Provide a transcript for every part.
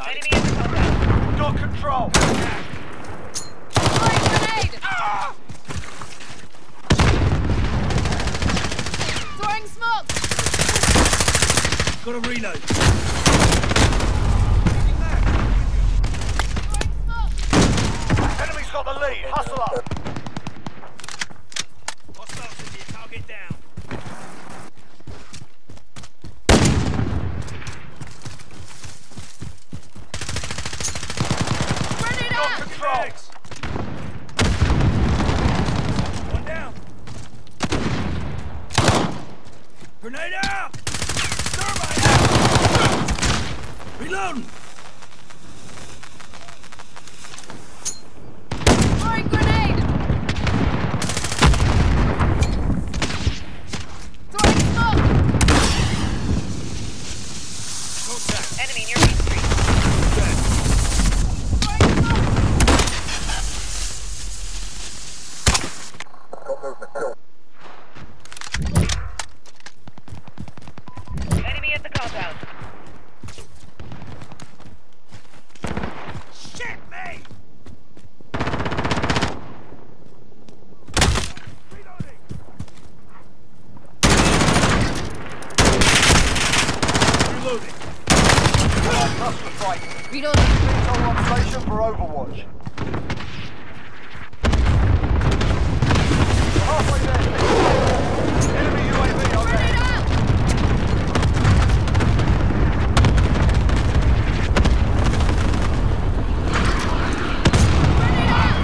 Enemy in the compound. Got control. Throwing grenade! Throwing smoke! Got a reload. Throwing smoke! Enemy's got the lead. Hustle up. Hostiles in here. Target down. Grenade Got out! control. One down. Grenade out! Thermite out! Reloading! Throwing grenade! Throwing smoke! Contact. Enemy near Main Street. Dead. Throwing smoke! Enemy at the compound. Shit me! Reloading! Reloading. Cluster strike. Reloading. Detail on station for Overwatch. We're halfway there. Enemy UAV Grenade overhead. out! Grenade out!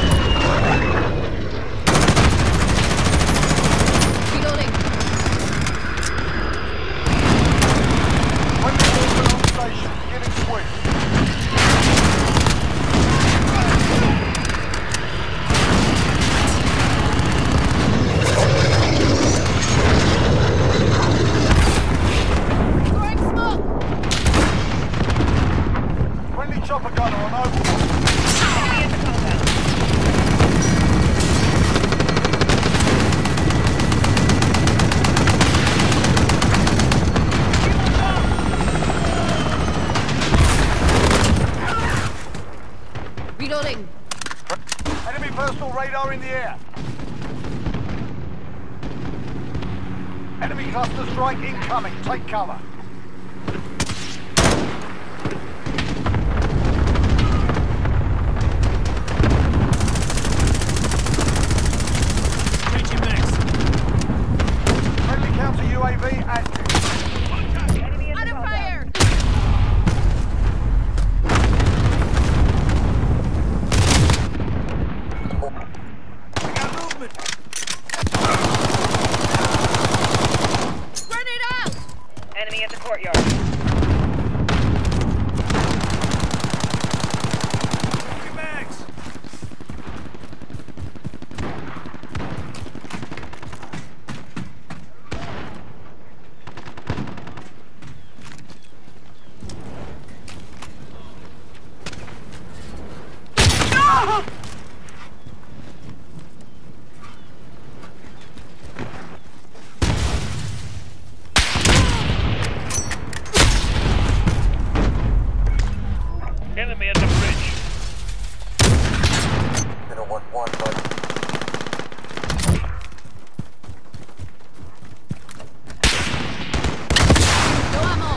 Reloading. Friendly movement on station. Beginning sweep. Throwing smoke! Friendly chopper gunner on Overwatch. Enemy at the compound. Reloading. Enemy personal radar in the air. Enemy cluster strike incoming. Take cover. Changing max. Friendly counter UAV active. Enemy at the Under fire! We got movement. Grenade out! Enemy at the courtyard. Changing max. Enemy at the bridge. No ammo!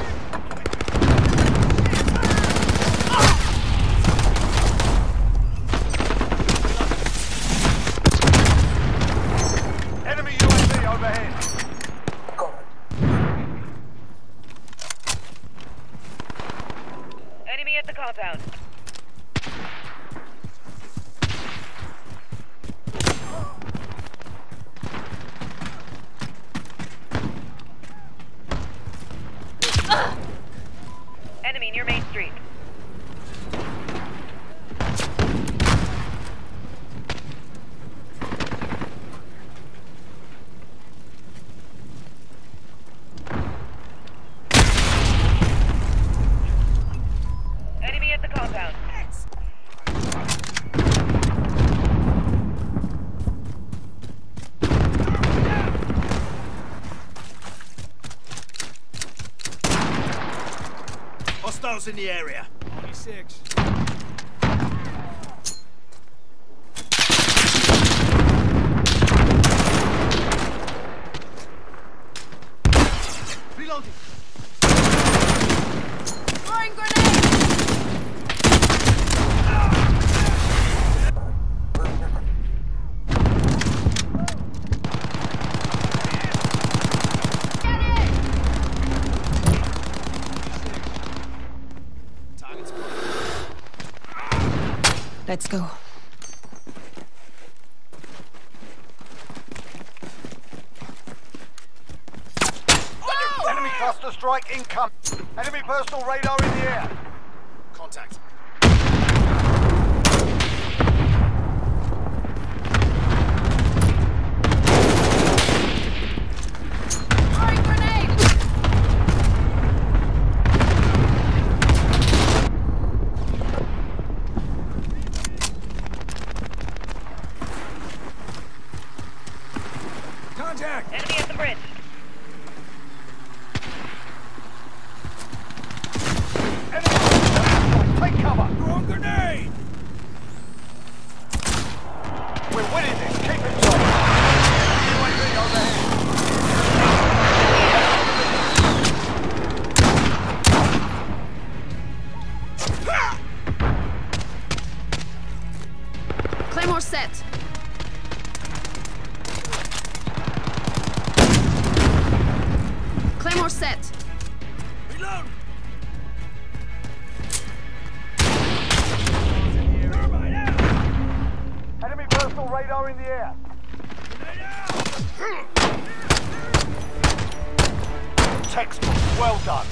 Enemy UAV overhead. Enemy at the compound. Enemy near Main Street. Enemy at the compound. Hostiles in the area. 86. Reloading. Throwing grenade! Get in! Target's Let's go. Enemy cluster strike incoming. Enemy personal radar in the air. contact. Throwing grenade! Contact! Enemy at the bridge. Take cover. Throwing grenade! We're winning this. Keep it tight. UAV overhead. Claymore set. Claymore set. Reload! Thermite out! Enemy personal radar in the air. Grenade out! Textbook. Well done.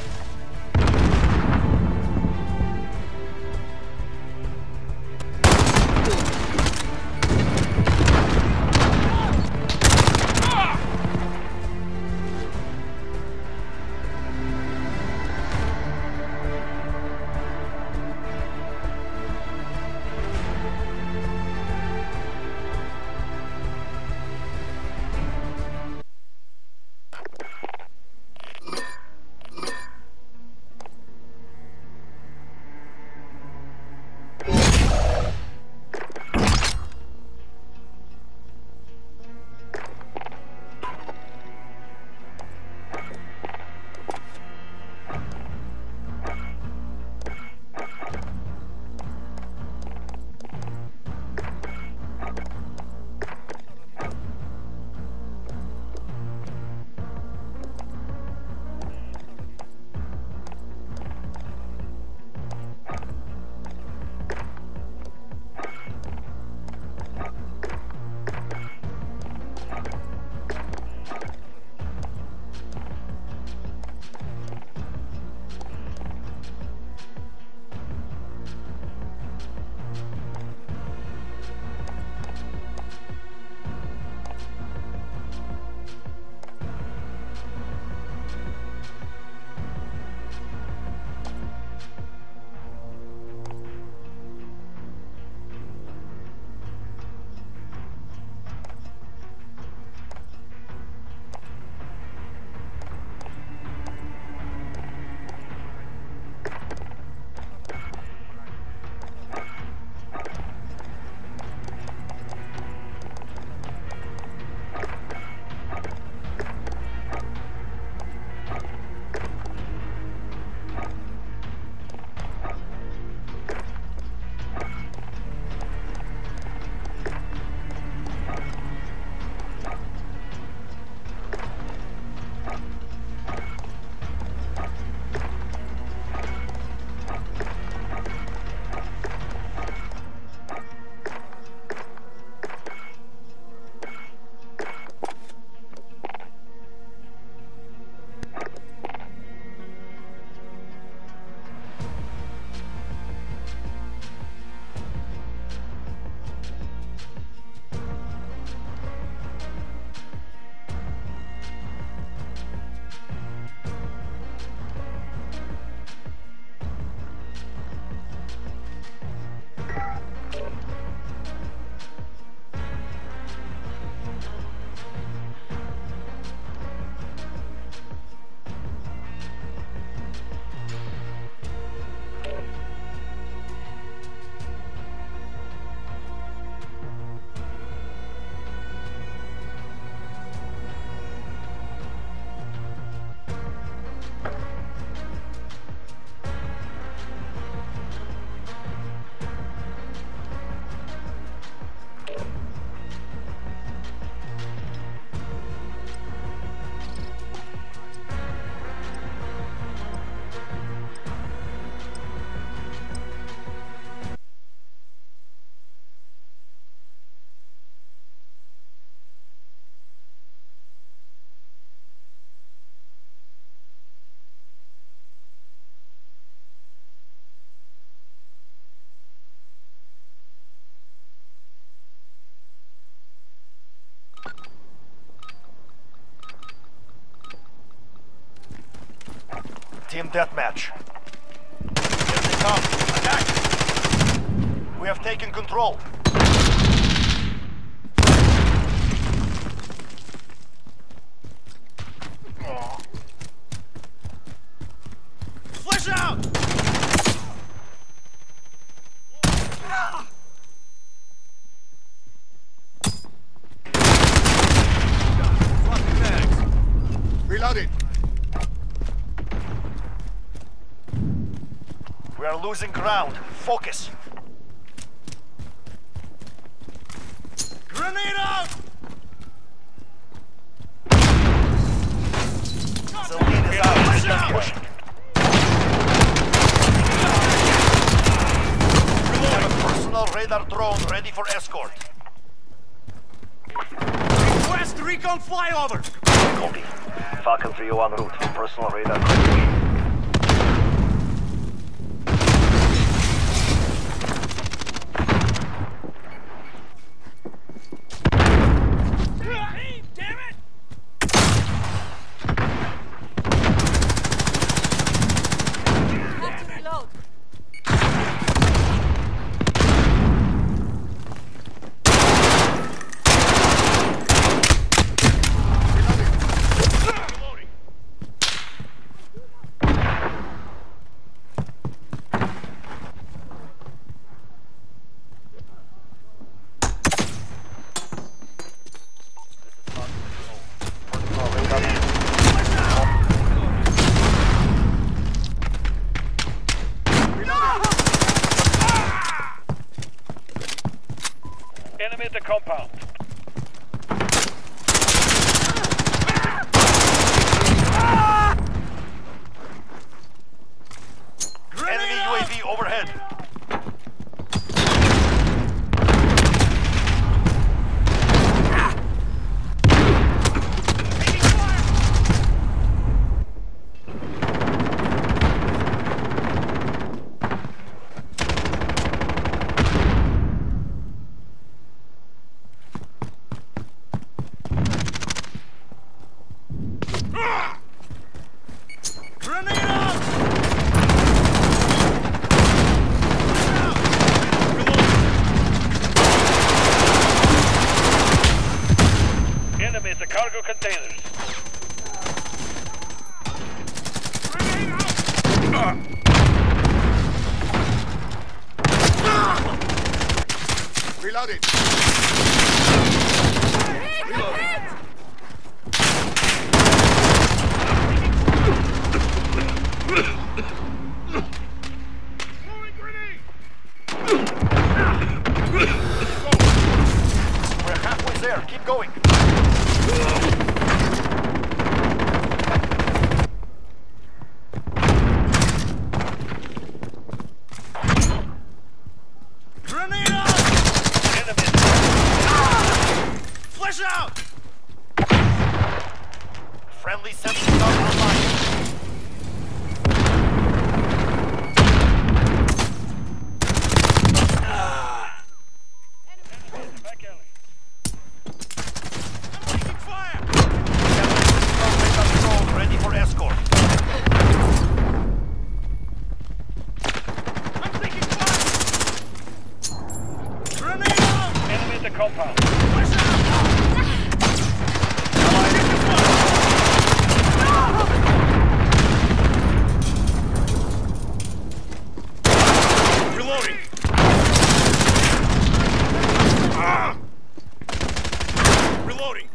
Team deathmatch. Here they come. Attack! We have taken control. Flash out! Floppy bags. Reloading. We are losing ground. Focus. Grenade out! The lead is out. Flash Keep out! pushing. Personal radar drone ready for escort. Request recon flyover! Copy. Falcon 301 route for personal radar ready. Damn it! Have to reload. Reloading. Enemy at the compound. Enemy UAV overhead. Grenade out! Enemy at the cargo containers. Reloading. We're halfway there. Keep going. Grenade out! Enemy. Flash out! Friendly sensors are online. Back alley. I'm taking fire! Radar drone ready for escort. I'm taking fire! Grenade out! Enemy at the compound. Flash out! Reloading! Reloading!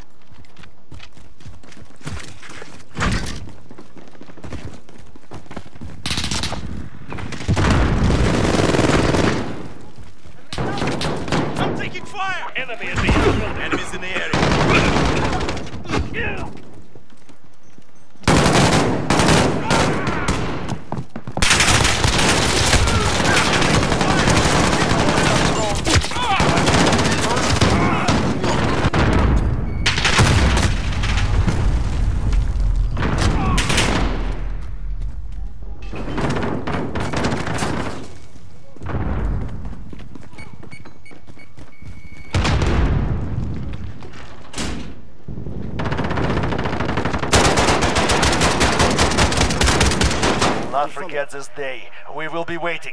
I'm taking fire! Enemy at the Afrikaans is day. We will be waiting.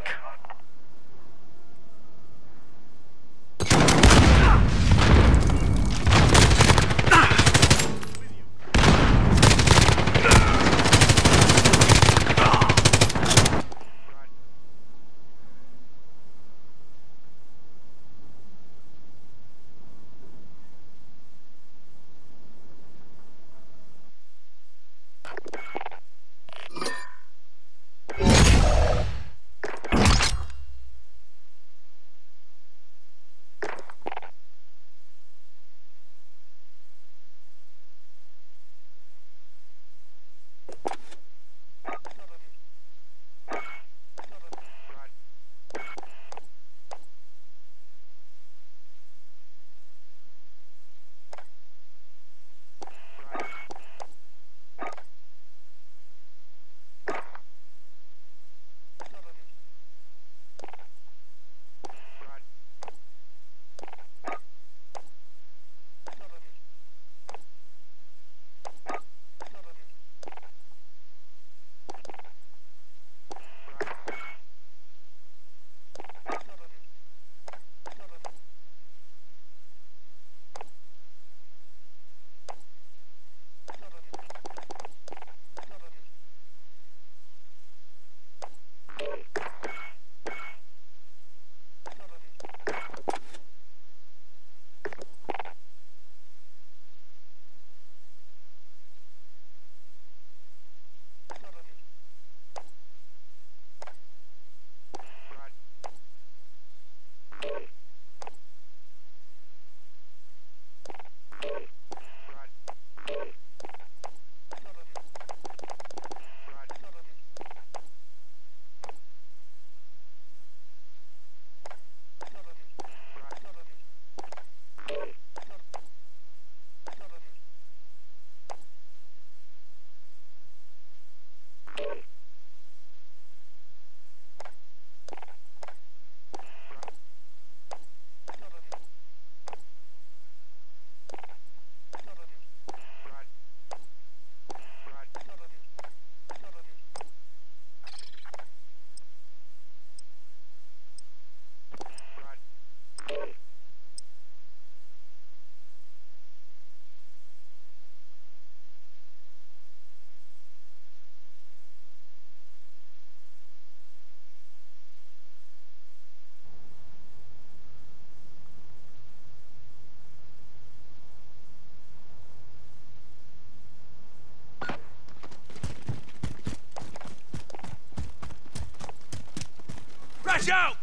Crash out!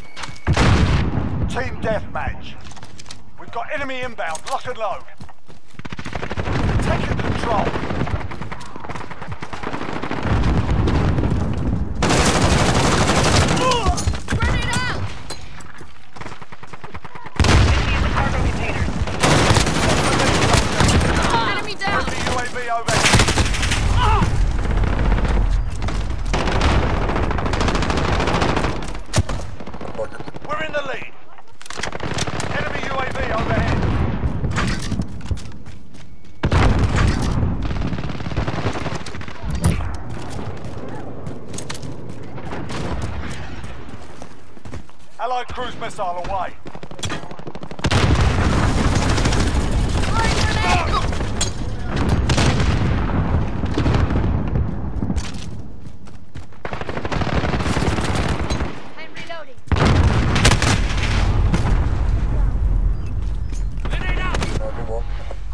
Team deathmatch. We've got enemy inbound. Lock and load. Taking control. Grenade out! Enemy in the cargo containers. Enemy down! Friendly UAV overhead. We're in the lead. Enemy UAV overhead. Allied cruise missile away. Throwing grenade! I'm reloading. Grenade out!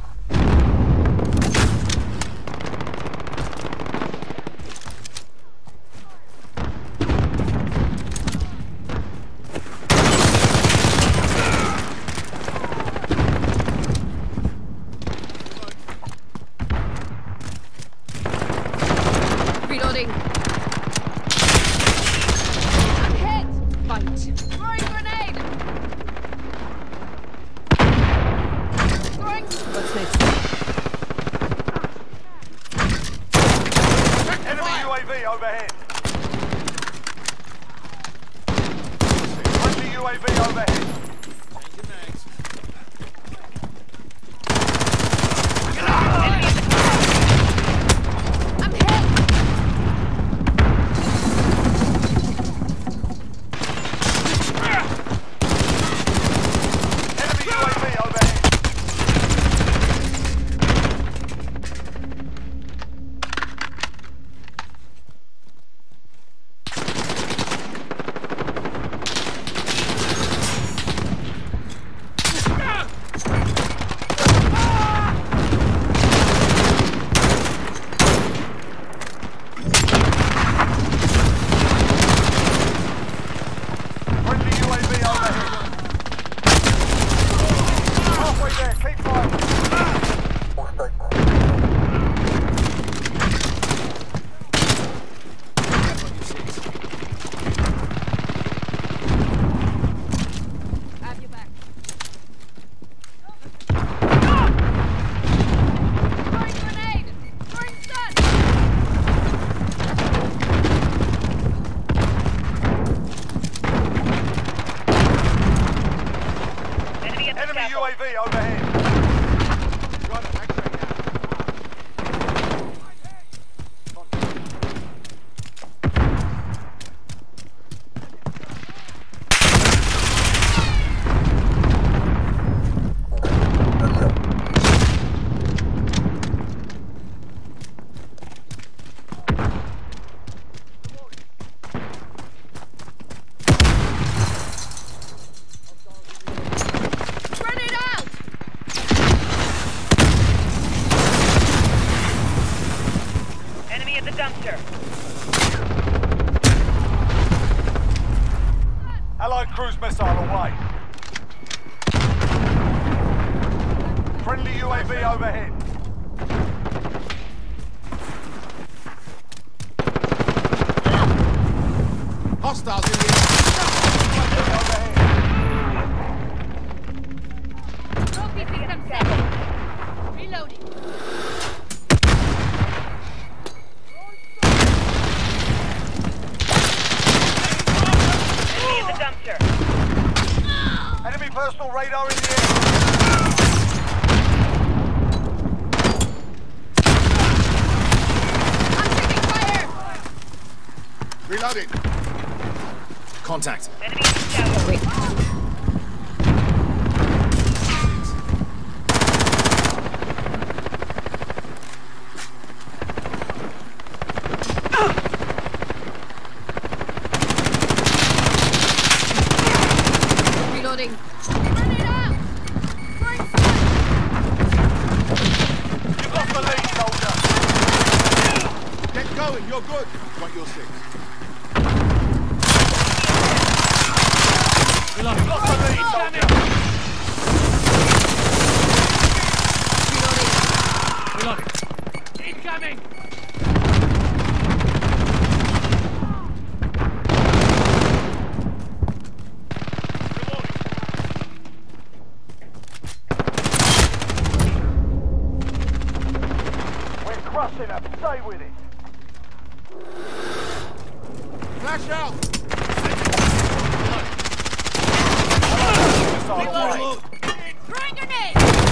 Reloading. I'm hit! Fight. Throwing grenade! Throwing... What's next? Enemy UAV overhead. Friendly UAV overhead. I'm hit! at the dumpster. Allied cruise missile away. Friendly UAV overhead. Hostiles in the Overhead. Trophy system set. Reloading. Enemy at the dumpster. Enemy personal radar in the air. I'm taking fire! Reloading. Contact. Enemy scaffold. Reloading. Grenade out! Throwing fire! You've lost the lead, soldier. Get going. You're good. Got your six. You've lost the lead, soldier. Reloading. Incoming! We're crushing them. Stay with it. Flash out. Missile away. Throwing grenade!